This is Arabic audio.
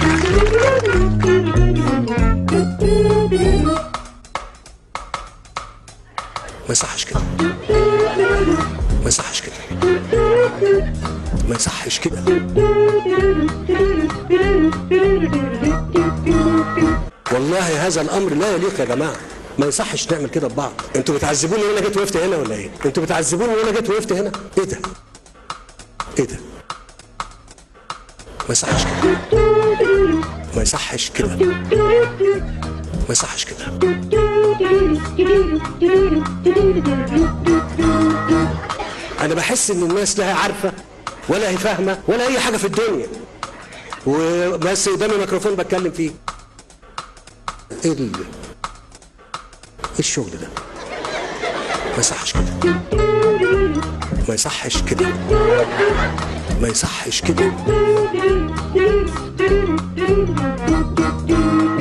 ما يصحش كده، ما يصحش كده، ما يصحش كده. والله هذا الامر لا يليق يا جماعه، ما يصحش نعمل كده ببعض. انتوا بتعذبوني وانا جيت وقفت هنا ولا ايه؟ انتوا بتعذبوني وانا جيت وقفت هنا؟ ايه ده؟ ايه ده؟ ما يصحش كده، ما يصحش كده، ما يصحش كده. انا بحس ان الناس لا هي عارفه ولا هي فاهمه ولا اي حاجه في الدنيا، وبس قدامي ميكروفون بتكلم فيه. ايه الشغل ده؟ ما يصحش كده، ما يصحش كده، ما يصحش كده.